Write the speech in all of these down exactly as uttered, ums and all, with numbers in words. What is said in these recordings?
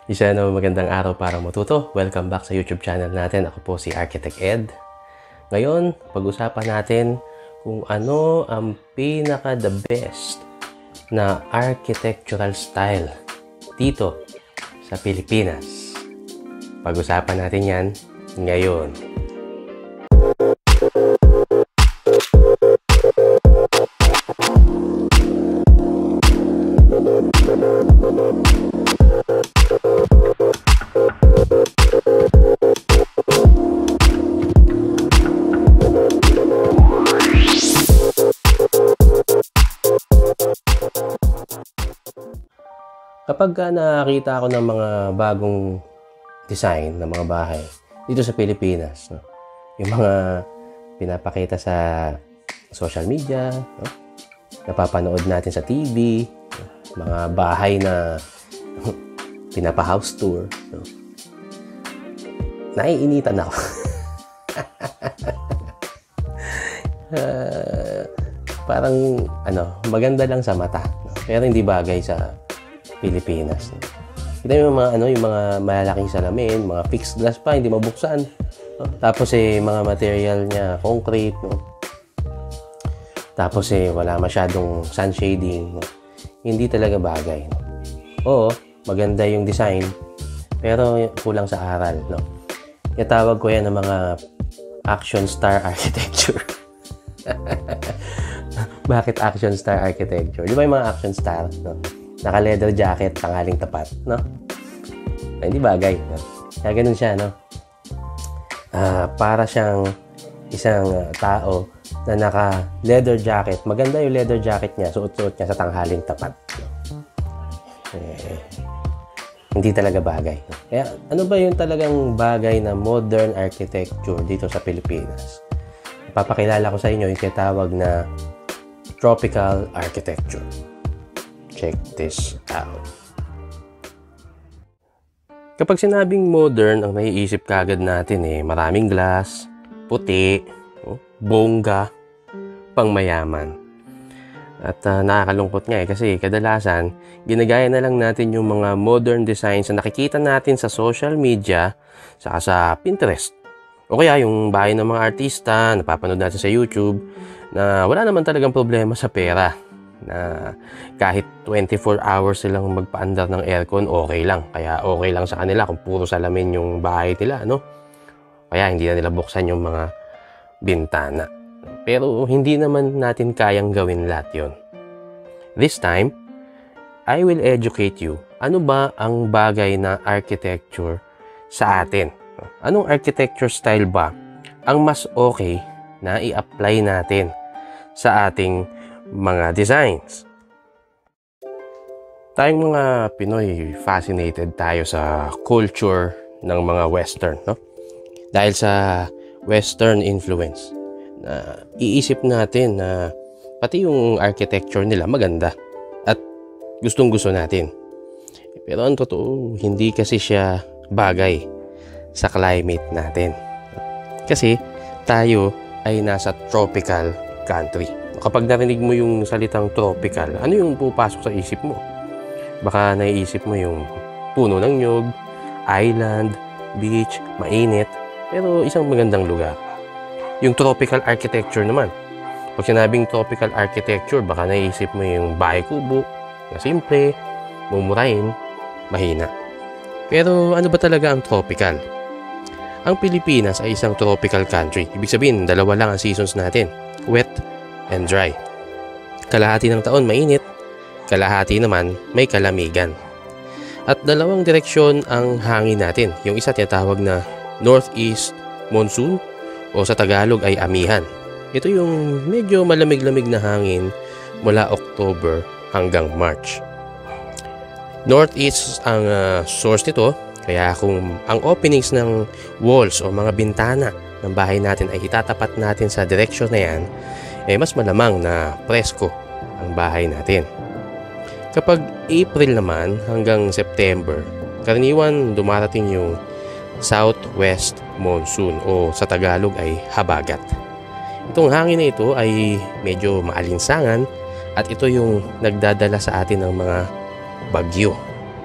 Isa na magandang araw para matuto. Welcome back sa YouTube channel natin. Ako po si Architect Ed. Ngayon, pag-usapan natin kung ano ang pinaka the best na architectural style dito sa Pilipinas. Pag-usapan natin yan ngayon. Kapag ka nakakita ako ng mga bagong design ng mga bahay dito sa Pilipinas, no? Yung mga pinapakita sa social media, no? Napapanood natin sa T V, no? Mga bahay na pinapa-house tour, no? Naiinitan ako. uh, parang ano, maganda lang sa mata, no? Pero hindi bagay sa Pilipinas. No? Kita yung mga ano, yung mga malalaking salamin, mga fixed glass pa, hindi mabuksan. No? Tapos eh mga material niya concrete, no? Tapos eh wala masyadong sun shading, no? Hindi talaga bagay, no? Oo, maganda yung design, pero kulang sa aral, no? Itawag ko yan ng mga action star architecture. Bakit action star architecture? Di ba yung mga action star, no? Naka-leather jacket, tanghaling tapat, no? Ay, hindi bagay, no? Kaya ganun siya, no? Uh, para siyang isang uh, tao na naka-leather jacket. Maganda yung leather jacket niya, suot-suot niya sa tanghaling tapat, no? Eh, hindi talaga bagay, no? Kaya ano ba yung talagang bagay na modern architecture dito sa Pilipinas? Papakilala ko sa inyo yung tinatawag na tropical architecture. Check this out. Kapag sinabing modern, ang naiisip kagad natin eh, maraming glass, puti, oh, bongga, pangmayaman. At uh, nakakalungkot nga eh, kasi kadalasan, ginagaya na lang natin yung mga modern designs na nakikita natin sa social media, saka sa Pinterest. O kaya yung bahay ng mga artista, napapanood natin sa YouTube, na wala naman talagang problema sa pera. Na kahit twenty-four hours silang magpaandar ng aircon, okay lang. Kaya okay lang sa kanila kung puro salamin yung bahay nila, no? Kaya hindi na nila buksan yung mga bintana. Pero hindi naman natin kayang gawin lahat yun. This time, I will educate you. Ano ba ang bagay na architecture sa atin? Anong architecture style ba ang mas okay na i-apply natin sa ating mga designs? Tayong mga Pinoy, fascinated tayo sa culture ng mga Western, no? Dahil sa Western influence, na iisip natin na pati yung architecture nila maganda at gustong-gusto natin. Pero ang totoo, hindi kasi siya bagay sa climate natin. Kasi tayo ay nasa tropical country. Kapag narinig mo yung salitang tropical, ano yung pupasok sa isip mo? Baka naiisip mo yung puno ng nyog, island, beach, mainit, pero isang magandang lugar. Yung tropical architecture naman. Pag sinabing tropical architecture, baka naiisip mo yung bahay kubo, na simple, mumurahin, mahina. Pero ano ba talaga ang tropical? Ang Pilipinas ay isang tropical country. Ibig sabihin, dalawa lang ang seasons natin. Wet and dry. Kalahati ng taon mainit, kalahati naman may kalamigan. At dalawang direksyon ang hangin natin. Yung isa tinatawag na northeast monsoon o sa Tagalog ay amihan. Ito yung medyo malamig-lamig na hangin mula October hanggang March. Northeast ang uh, source nito, kaya kung ang openings ng walls o mga bintana ng bahay natin ay itatapat natin sa direksyon na yan, eh mas malamang na presko ang bahay natin. Kapag April naman hanggang September, karaniwan dumarating yung southwest monsoon o sa Tagalog ay habagat. Itong hangin na ito ay medyo maalinsangan at ito yung nagdadala sa atin ng mga bagyo.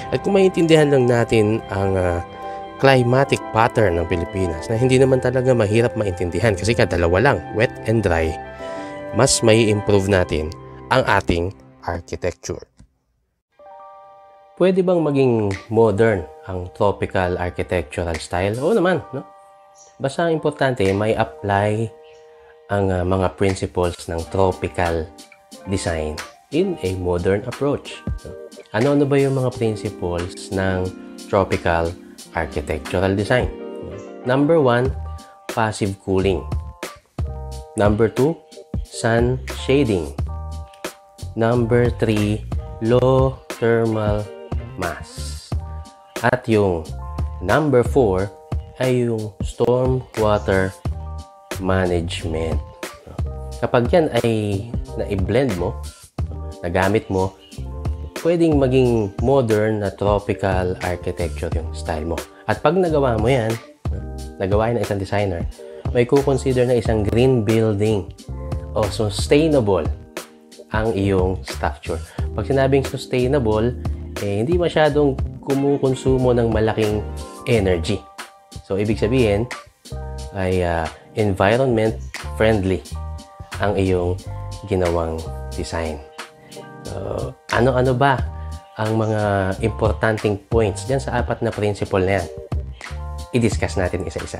At kung maintindihan lang natin ang uh, climatic pattern ng Pilipinas na hindi naman talaga mahirap maintindihan kasi kadalawa lang, wet and dry, mas may improve natin ang ating architecture. Pwede bang maging modern ang tropical architectural style? Oo naman, no? Basta ang importante, may apply ang uh, mga principles ng tropical design in a modern approach. Ano-ano ba yung mga principles ng tropical architectural design? Number one, passive cooling. Number two, sun shading. Number three, low thermal mass. At yung number four ay yung storm water management. Kapag yan ay na-blend mo, nagamit mo, pwedeng maging modern na tropical architecture yung style mo. At pag nagawa mo yan, nagawa yan ng isang designer, may kukonsider na isang green building o sustainable ang iyong structure. Pag sinabing sustainable, eh, hindi masyadong kumukonsumo ng malaking energy. So, ibig sabihin ay uh, environment friendly ang iyong ginawang design. So, ano-ano ba ang mga importanteng points dyan sa apat na principle na yan? I-discuss natin isa-isa.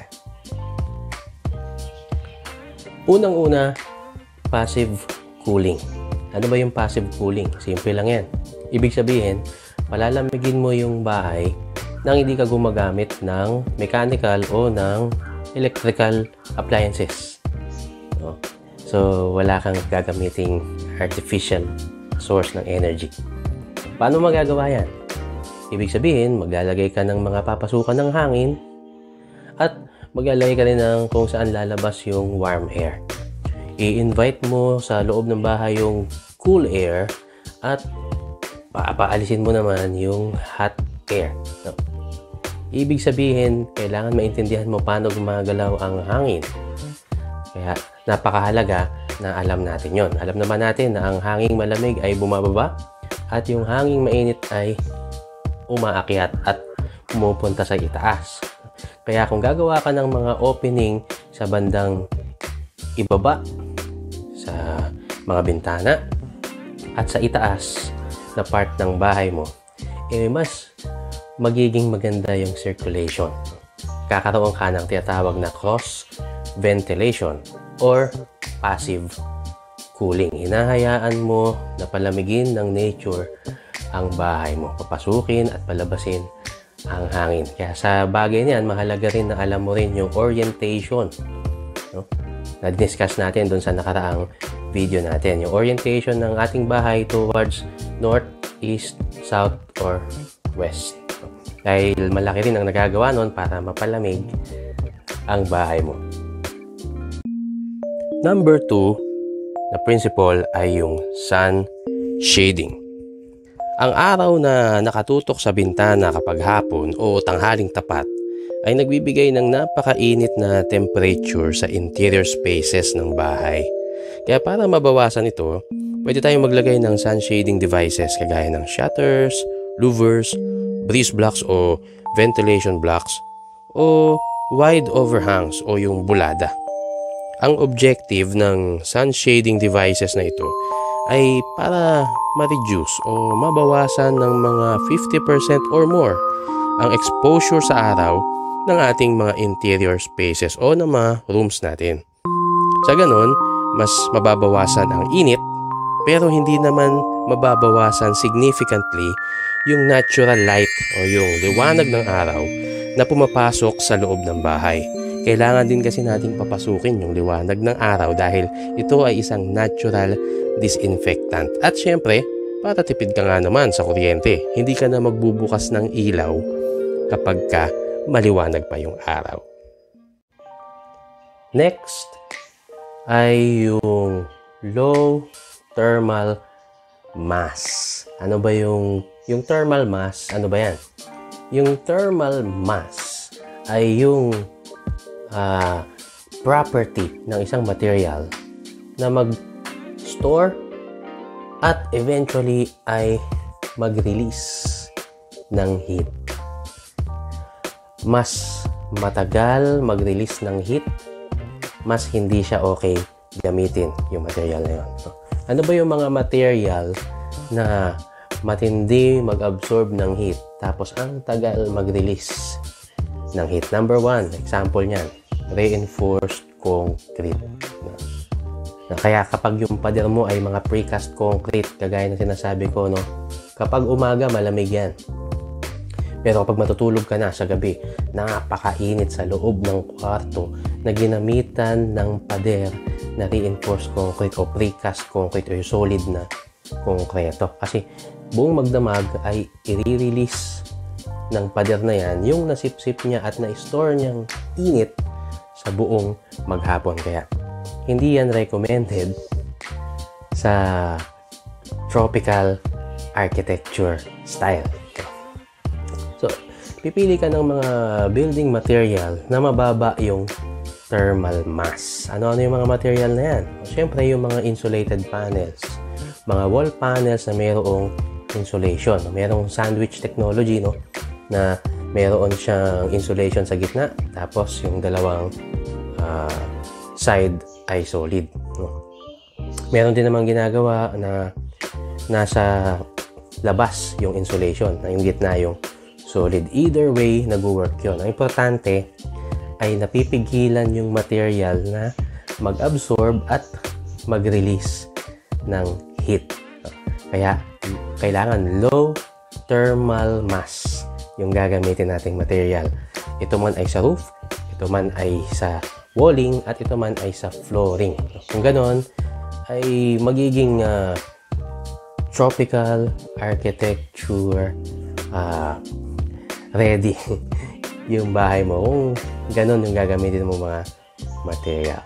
Unang-una, passive cooling. Ano ba yung passive cooling? Simple lang yan. Ibig sabihin, palalamigin mo yung bahay nang hindi ka gumagamit ng mechanical o ng electrical appliances. So, wala kang gagamiting artificial source ng energy. Paano magagawa yan? Ibig sabihin, maglalagay ka ng mga papasukan ng hangin at maglalagay ka rin ng kung saan lalabas yung warm air. I-invite mo sa loob ng bahay yung cool air at papaalisin mo naman yung hot air. No? Ibig sabihin, kailangan maintindihan mo paano gumagalaw ang hangin. Kaya napakahalaga na alam natin yon. Alam naman natin na ang hanging malamig ay bumababa at yung hanging mainit ay umaakyat at pumupunta sa itaas. Kaya kung gagawa ka ng mga opening sa bandang ibaba, sa mga bintana at sa itaas na part ng bahay mo, eh mas magiging maganda yung circulation. Kakaroon ka ng tinatawag na cross ventilation or passive cooling. Hinahayaan mo na palamigin ng nature ang bahay mo. Papasukin at palabasin ang hangin. Kaya sa bagay niyan, mahalaga rin na alam mo rin yung orientation. No? Na-discuss natin doon sa nakaraang video natin. Yung orientation ng ating bahay towards north, east, south, or west. Dahil malaki rin ang nagagawa nun para mapalamig ang bahay mo. Number two na principle ay yung sun shading. Ang araw na nakatutok sa bintana kapag hapon o tanghaling tapat ay nagbibigay ng napakainit na temperature sa interior spaces ng bahay. Kaya para mabawasan ito, pwede tayong maglagay ng sun shading devices kagaya ng shutters, louvers, breeze blocks o ventilation blocks o wide overhangs o yung bulada. Ang objective ng sun shading devices na ito ay para ma-reduce o mabawasan ng mga fifty percent or more ang exposure sa araw ng ating mga interior spaces o ng mga rooms natin. Sa ganon, mas mababawasan ang init pero hindi naman mababawasan significantly yung natural light o yung liwanag ng araw na pumapasok sa loob ng bahay. Kailangan din kasi nating papasukin yung liwanag ng araw dahil ito ay isang natural disinfectant. At syempre, para tipid ka nga naman sa kuryente, hindi ka na magbubukas ng ilaw kapag ka maliwanag pa yung araw. Next ay yung low thermal mass. Ano ba yung yung thermal mass? Ano ba yan? Yung thermal mass ay yung uh, property ng isang material na mag-store at eventually ay mag-release ng heat. Mas matagal mag-release ng heat, mas hindi siya okay gamitin yung material na yun. So, ano ba yung mga material na matindi mag-absorb ng heat tapos ang tagal mag-release ng heat? Number one, example niyan, reinforced concrete. Na, kaya kapag yung pader mo ay mga precast concrete, kagaya ng sinasabi ko, no, kapag umaga malamig yan. Pero kapag matutulog ka na sa gabi, napakainit sa loob ng kwarto na ginamitan ng pader na reinforced concrete o precast concrete o solid na konkreto. Kasi buong magdamag ay i-release ng pader na yan yung nasipsip niya at na-store niyang init sa buong maghapon. Kaya hindi yan recommended sa tropical architecture style. So, pipili ka ng mga building material na mababa yung thermal mass. Ano-ano yung mga material na yan? Siyempre, yung mga insulated panels. Mga wall panels na mayroong insulation. Mayroong sandwich technology, no? Na mayroon siyang insulation sa gitna. Tapos, yung dalawang uh, side ay solid. No? Meron din namang ginagawa na nasa labas yung insulation. Na yung gitna yung solid. Either way, nag-work yun. Ang importante ay napipigilan yung material na mag-absorb at mag-release ng heat. Kaya, kailangan low thermal mass yung gagamitin nating material. Ito man ay sa roof, ito man ay sa walling, at ito man ay sa flooring. Kung ganon, ay magiging uh, tropical architecture uh, ready yung bahay mo kung ganun yung gagamitin mo mga material.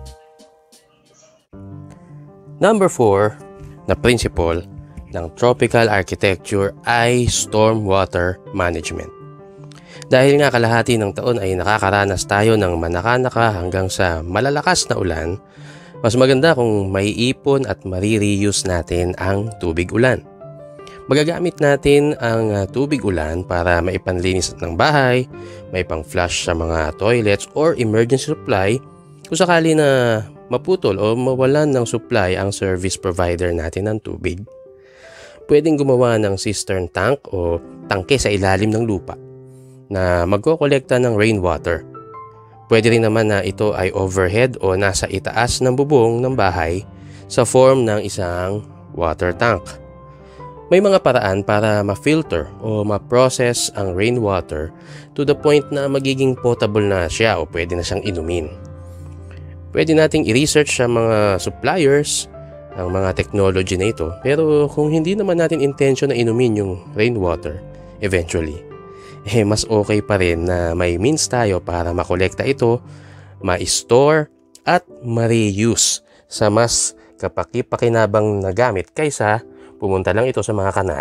Number four na principle ng tropical architecture ay stormwater management. Dahil nga kalahati ng taon ay nakakaranas tayo ng manaka-naka hanggang sa malalakas na ulan, mas maganda kung may ipon at marireuse natin ang tubig ulan. Magagamit natin ang uh, tubig ulan para maipanlinis ng bahay, may pang-flush sa mga toilets or emergency supply kung sakali na maputol o mawalan ng supply ang service provider natin ng tubig. Pwedeng gumawa ng cistern tank o tangke sa ilalim ng lupa na magkokolekta ng rainwater. Pwede rin naman na ito ay overhead o nasa itaas ng bubong ng bahay sa form ng isang water tank. May mga paraan para ma-filter o ma-process ang rainwater to the point na magiging potable na siya o pwede na siyang inumin. Pwede nating i-research sa mga suppliers ang mga technology na ito, pero kung hindi naman natin intention na inumin yung rainwater eventually, eh mas okay pa rin na may means tayo para makolekta ito, ma-store at ma-reuse sa mas kapaki-pakinabang na gamit kaysa pumunta lang ito sa mga kanal.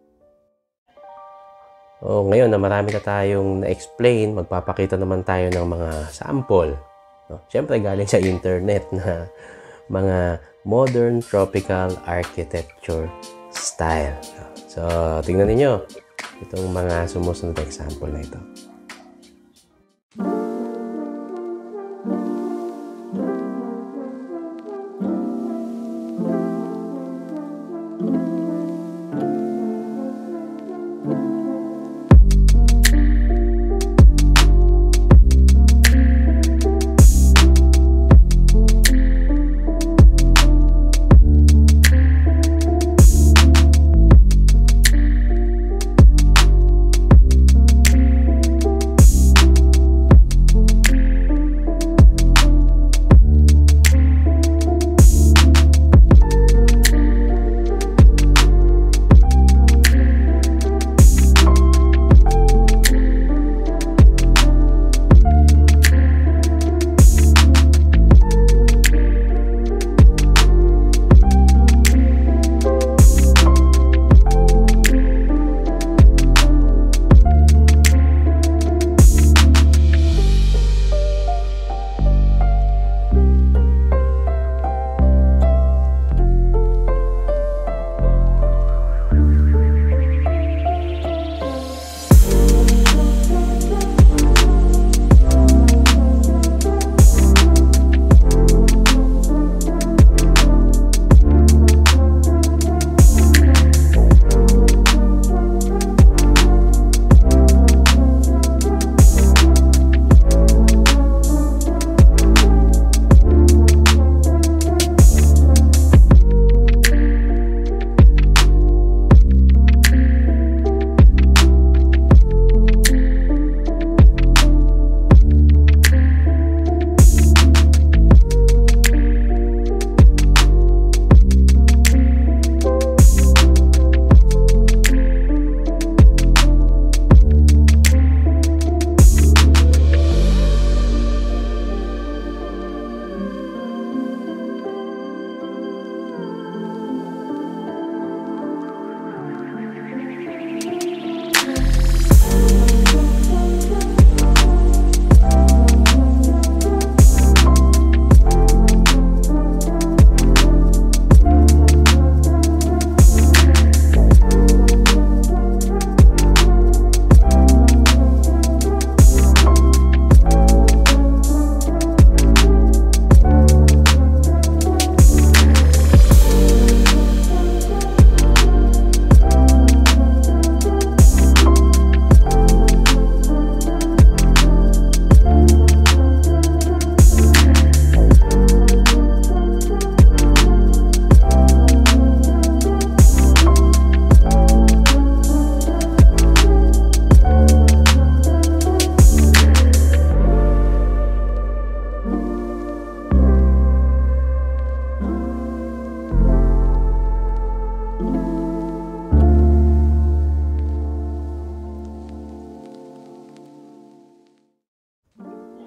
O, ngayon na marami na tayong na-explain, magpapakita naman tayo ng mga sample. No? Siyempre galing sa internet na mga modern tropical architecture style. So, tingnan niyo itong mga sumusunod na example na ito.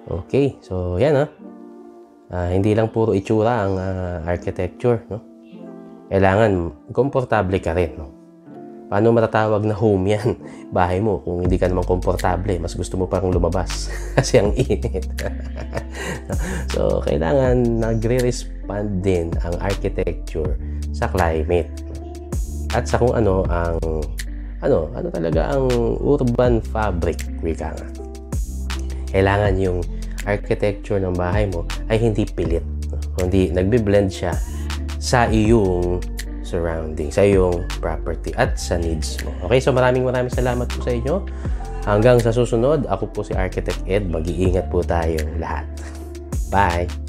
Okay, so yan, ha. Uh, hindi lang puro itsura ang uh, architecture, no? Kailangan komportable ka rin, no? Paano matatawag na home yan? Bahay mo kung hindi ka naman komportable, mas gusto mo parang lumabas kasi ang init. So, kailangan nagre-respond din ang architecture sa climate at sa kung ano ang ano, ano talaga ang urban fabric, wika nga. Kailangan yung architecture ng bahay mo ay hindi pilit, no? Hindi nagbe-blend siya sa iyong surrounding, sa iyong property at sa needs mo. Okay, so maraming maraming salamat po sa inyo. Hanggang sa susunod, ako po si Architect Ed. Mag-iingat po tayong lahat. Bye!